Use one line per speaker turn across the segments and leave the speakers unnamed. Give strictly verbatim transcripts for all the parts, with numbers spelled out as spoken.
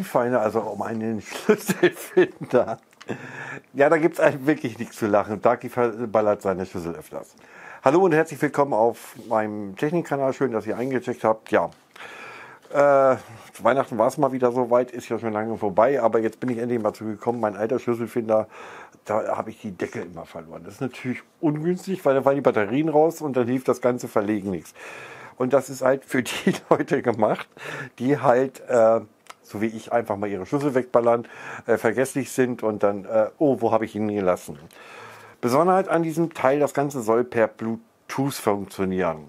Keyfinder, also um einen Schlüsselfinder. Ja, da gibt es eigentlich wirklich nichts zu lachen. Darky ballert seine Schlüssel öfters. Hallo und herzlich willkommen auf meinem Technikkanal. Schön, dass ihr eingecheckt habt. Ja, äh, zu Weihnachten war es mal wieder so weit, ist ja schon lange vorbei, aber jetzt bin ich endlich mal zugekommen. Mein alter Schlüsselfinder, da habe ich die Deckel immer verloren. Das ist natürlich ungünstig, weil da waren die Batterien raus und dann hilft das ganze Verlegen nichts. Und das ist halt für die Leute gemacht, die halt, äh, so wie ich, einfach mal ihre Schlüssel wegballern, äh, vergesslich sind und dann, äh, oh, wo habe ich ihn gelassen? Besonderheit an diesem Teil, das Ganze soll per Bluetooth funktionieren.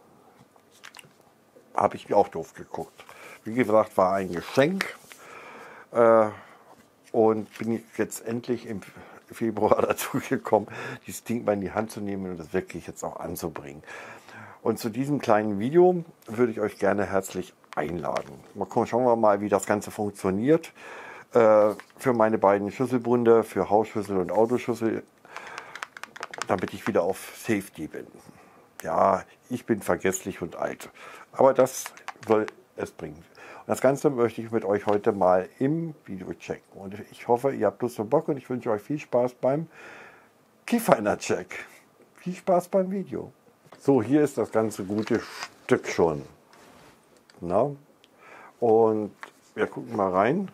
Habe ich auch doof geguckt. Wie gesagt, war ein Geschenk. Äh, und bin jetzt endlich im Februar dazu gekommen, dieses Ding mal in die Hand zu nehmen und das wirklich jetzt auch anzubringen. Und zu diesem kleinen Video würde ich euch gerne herzlich einladen. Mal gucken, schauen wir mal, wie das Ganze funktioniert. Äh, für meine beiden Schlüsselbunde, für Hausschlüssel und Autoschlüssel, damit ich wieder auf Safety bin. Ja, ich bin vergesslich und alt, aber das soll es bringen. Und das Ganze möchte ich mit euch heute mal im Video checken. Und ich hoffe, ihr habt Lust und Bock und ich wünsche euch viel Spaß beim Keyfinder-Check. Viel Spaß beim Video. So, hier ist das ganze gute Stück schon. Na? Und wir gucken mal rein.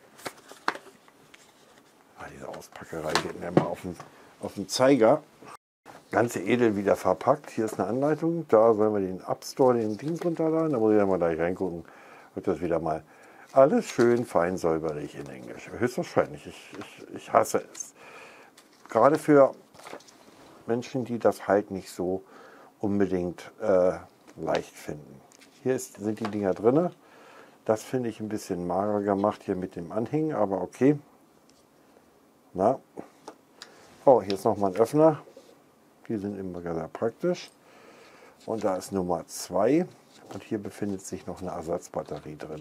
Ah, diese Auspackerei geht mir mal auf den, auf den Zeiger. Ganze edel wieder verpackt. Hier ist eine Anleitung. Da sollen wir den App Store, den Ding runterladen. Da muss ich ja mal gleich reingucken. Wird das wieder mal alles schön fein säuberlich in Englisch. Höchstwahrscheinlich. Ich, ich, ich hasse es. Gerade für Menschen, die das halt nicht so unbedingt äh, leicht finden. Hier ist, sind die Dinger drin. Das finde ich ein bisschen mager gemacht hier mit dem Anhängen, aber okay. Na. Oh, hier ist nochmal ein Öffner. Die sind immer sehr praktisch. Und da ist Nummer zwei. Und hier befindet sich noch eine Ersatzbatterie drin.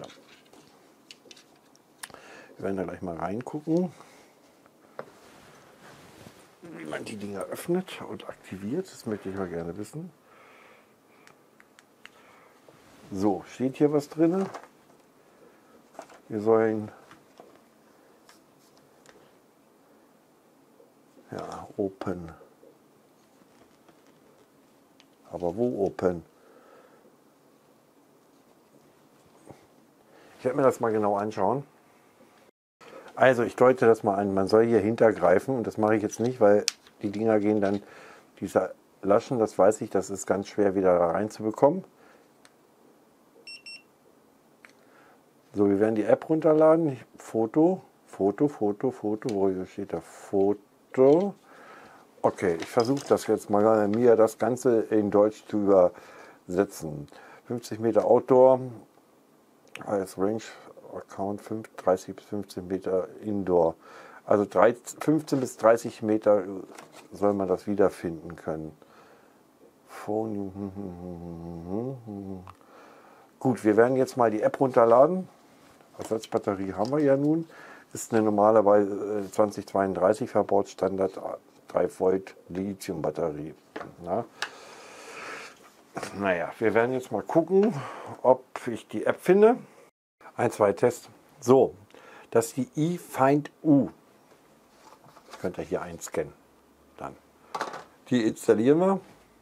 Wir werden da gleich mal reingucken, wie man die Dinger öffnet und aktiviert. Das möchte ich mal gerne wissen. So, steht hier was drin? Wir sollen ja open. Aber wo open? Ich werde mir das mal genau anschauen. Also ich deute das mal an. Man soll hier hintergreifen und das mache ich jetzt nicht, weil die Dinger gehen dann, dieser Laschen, das weiß ich, das ist ganz schwer wieder reinzubekommen. So, wir werden die App runterladen. Foto, Foto, Foto, Foto. Wo steht da? Foto. Okay, ich versuche das jetzt mal, mir das Ganze in Deutsch zu übersetzen. fünfzig Meter Outdoor als Range Account, dreißig bis fünfzehn Meter Indoor. Also fünfzehn bis dreißig Meter soll man das wiederfinden können. Phone. Gut, wir werden jetzt mal die App runterladen. Ersatzbatterie haben wir ja nun. Ist eine normalerweise zwanzig zweiunddreißig verbaut, Standard drei Volt Lithium-Batterie. Na? Naja, wir werden jetzt mal gucken, ob ich die App finde. Ein, zwei Tests. So, das ist die eFind U. Das könnt ihr hier einscannen. Dann. Die installieren wir.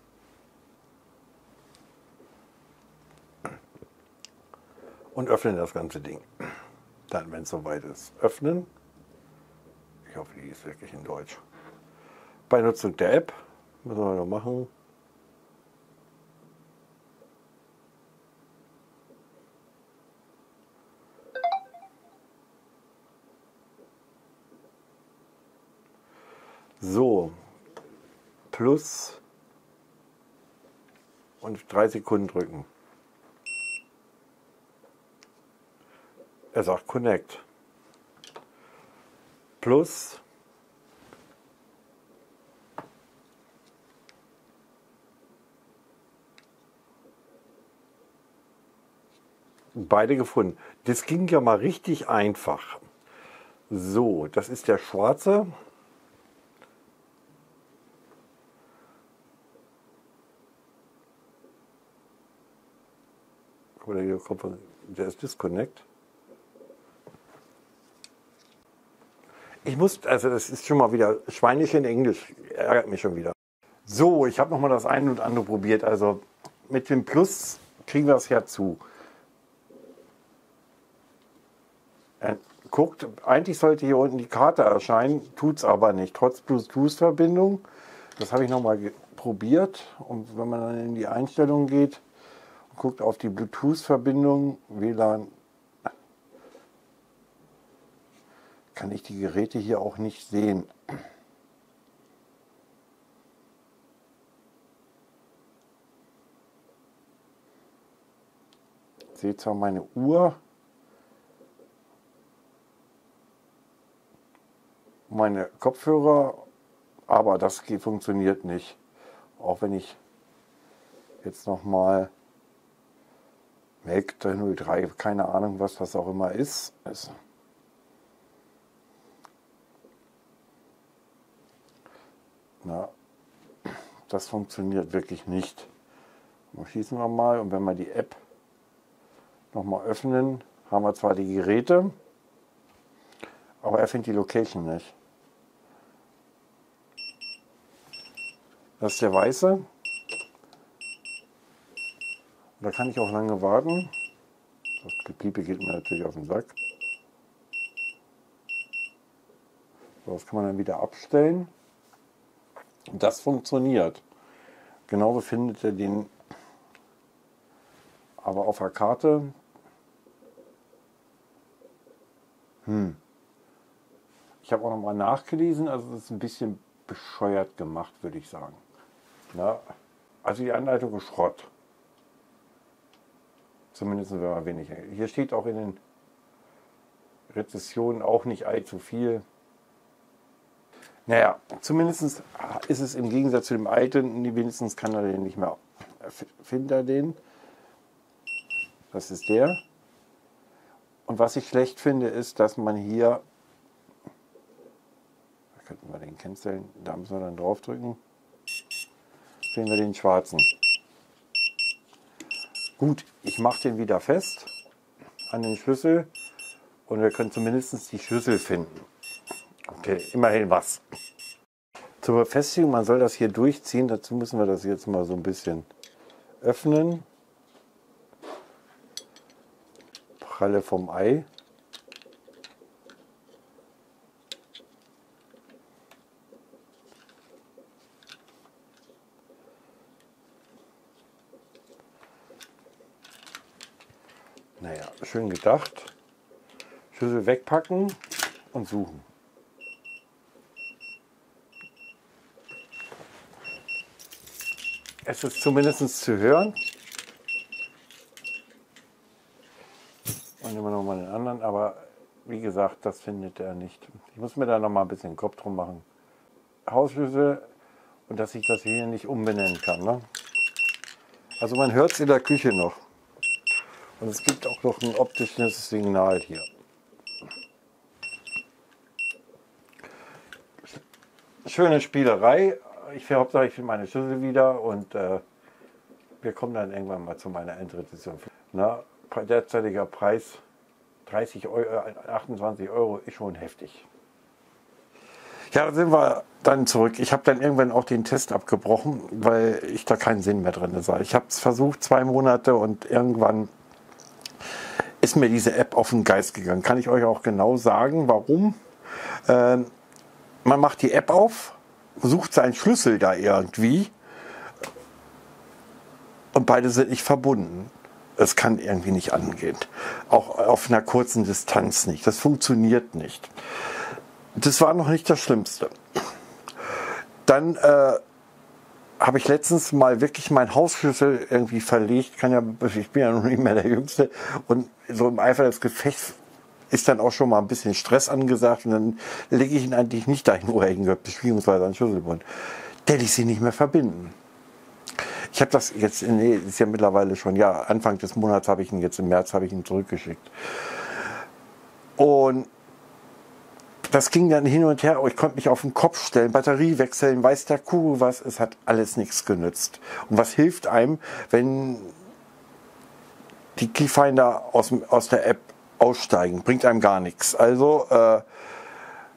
Und öffnen das ganze Ding. Dann, wenn es soweit ist, öffnen. Ich hoffe, die ist wirklich in Deutsch. Bei Nutzung der App müssen wir noch machen. So, plus und drei Sekunden drücken. Er sagt Connect. Plus. Beide gefunden. Das ging ja mal richtig einfach. So, das ist der schwarze. Oder hier kommt der ist Disconnect. Ich muss, also das ist schon mal wieder Schweinchen Englisch, ärgert mich schon wieder. So, ich habe noch mal das eine und andere probiert. Also mit dem Plus kriegen wir es ja zu. Er guckt, eigentlich sollte hier unten die Karte erscheinen, tut es aber nicht, trotz Bluetooth-Verbindung. Das habe ich noch mal probiert. Und wenn man dann in die Einstellungen geht und guckt auf die Bluetooth-Verbindung, W L A N, kann ich die Geräte hier auch nicht sehen. Ich sehe zwar meine Uhr, meine Kopfhörer, aber das geht, funktioniert nicht. Auch wenn ich jetzt noch mal Mac null drei, keine Ahnung, was das auch immer ist. ist na, das funktioniert wirklich nicht. Dann schließen wir mal, und wenn wir die App noch mal öffnen, haben wir zwar die Geräte, aber er findet die Location nicht. Das ist der weiße. Da kann ich auch lange warten. Das Gepiepe geht mir natürlich auf den Sack. So, das kann man dann wieder abstellen. Und das funktioniert. Genauso findet er den aber auf der Karte. Hm. Ich habe auch noch mal nachgelesen, also es ist ein bisschen bescheuert gemacht, würde ich sagen. Na, also die Anleitung ist Schrott. Zumindest wenn man wenig. Hier steht auch in den Rezessionen auch nicht allzu viel. Naja, zumindest ist es im Gegensatz zu dem alten, wenigstens kann er den nicht mehr, findet er den. Das ist der. Und was ich schlecht finde, ist, dass man hier, da könnten wir den canceln, da müssen wir dann drauf drücken, sehen wir den schwarzen. Gut, ich mache den wieder fest an den Schlüssel und wir können zumindest die Schlüssel finden. Okay, immerhin was. Zur Befestigung, man soll das hier durchziehen, dazu müssen wir das jetzt mal so ein bisschen öffnen. Pralle vom Ei. Naja, schön gedacht. Schlüssel wegpacken und suchen. Es ist zumindest zu hören. Und nehmen wir noch mal den anderen, aber wie gesagt, das findet er nicht. Ich muss mir da noch mal ein bisschen Kopf drum machen. Hausschlüssel, und dass ich das hier nicht umbenennen kann. Ne? Also man hört es in der Küche noch. Und es gibt auch noch ein optisches Signal hier. Schöne Spielerei. Ich finde, Hauptsache ich finde meine Schlüssel wieder, und äh, wir kommen dann irgendwann mal zu meiner Endrezession. Na, derzeitiger Preis dreißig Euro, achtundzwanzig Euro ist schon heftig. Ja, da sind wir dann zurück. Ich habe dann irgendwann auch den Test abgebrochen, weil ich da keinen Sinn mehr drin sah. Ich habe es versucht, zwei Monate, und irgendwann ist mir diese App auf den Geist gegangen. Kann ich euch auch genau sagen, warum. Ähm, man macht die App auf, sucht seinen Schlüssel da irgendwie, und beide sind nicht verbunden. Es kann irgendwie nicht angehen. Auch auf einer kurzen Distanz nicht. Das funktioniert nicht. Das war noch nicht das Schlimmste. Dann äh, habe ich letztens mal wirklich meinen Hausschlüssel irgendwie verlegt. Kann ja, ich bin ja noch nicht mehr der Jüngste. Und so im Eifer des Gefechts ist dann auch schon mal ein bisschen Stress angesagt. Und dann lege ich ihn eigentlich nicht dahin, wo er hingehört, beziehungsweise an den Schlüsselbund. Der ließ sich nicht mehr verbinden. Ich habe das jetzt, nee, ist ja mittlerweile schon, ja, Anfang des Monats habe ich ihn, jetzt im März habe ich ihn zurückgeschickt. Und das ging dann hin und her, ich konnte mich auf den Kopf stellen, Batterie wechseln, weiß der Kuh was, es hat alles nichts genützt. Und was hilft einem, wenn die Keyfinder aus, aus der App aussteigen? Bringt einem gar nichts. Also äh,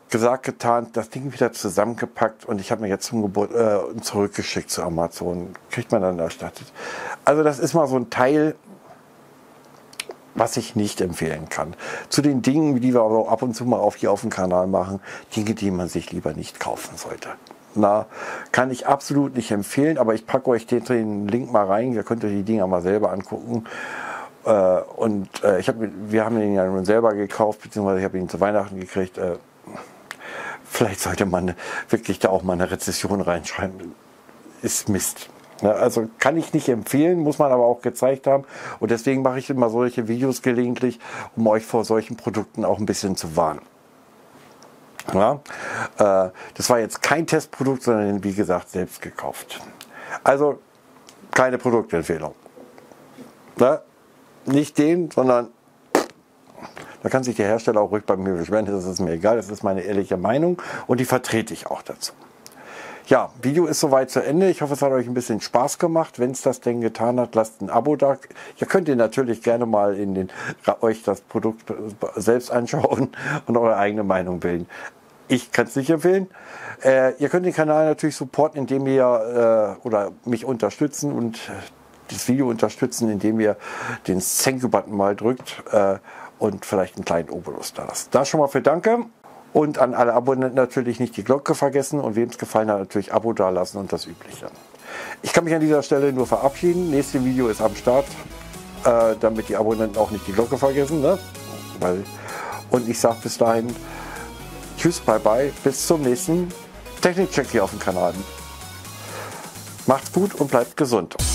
gesagt, getan, das Ding wieder zusammengepackt und ich habe mir jetzt zum Geburt äh, zurückgeschickt zu Amazon. Kriegt man dann erstattet. Also das ist mal so ein Teil, was ich nicht empfehlen kann. Zu den Dingen, die wir aber auch ab und zu mal auf hier auf dem Kanal machen, Dinge, die man sich lieber nicht kaufen sollte. Na, kann ich absolut nicht empfehlen, aber ich packe euch den, den Link mal rein, ihr könnt euch die Dinger mal selber angucken. Äh, und äh, ich hab, wir haben den ja nun selber gekauft, beziehungsweise ich habe ihn zu Weihnachten gekriegt. Äh, vielleicht sollte man wirklich da auch mal eine Rezession reinschreiben. Ist Mist. Ja, also kann ich nicht empfehlen, muss man aber auch gezeigt haben. Und deswegen mache ich immer solche Videos gelegentlich, um euch vor solchen Produkten auch ein bisschen zu warnen. Ja, äh, das war jetzt kein Testprodukt, sondern wie gesagt selbst gekauft. Also keine Produktempfehlung. Ja, nicht den, sondern da kann sich der Hersteller auch ruhig bei mir beschweren. Das ist mir egal, das ist meine ehrliche Meinung und die vertrete ich auch dazu. Ja, Video ist soweit zu Ende. Ich hoffe, es hat euch ein bisschen Spaß gemacht. Wenn es das denn getan hat, lasst ein Abo da. Ihr könnt ihr natürlich gerne mal in den, euch das Produkt selbst anschauen und eure eigene Meinung bilden. Ich kann es nicht empfehlen. Äh, ihr könnt den Kanal natürlich supporten, indem ihr äh, oder mich unterstützen und das Video unterstützen, indem ihr den Thank You-Button mal drückt äh, und vielleicht einen kleinen Obolus da lasst. Da schon mal für Danke. Und an alle Abonnenten natürlich nicht die Glocke vergessen und wem es gefallen hat, natürlich Abo dalassen und das Übliche. Ich kann mich an dieser Stelle nur verabschieden. Nächstes Video ist am Start, äh, damit die Abonnenten auch nicht die Glocke vergessen. Ne? Weil, und ich sage bis dahin tschüss, bye bye, bis zum nächsten Technik-Check hier auf dem Kanal. Macht's gut und bleibt gesund.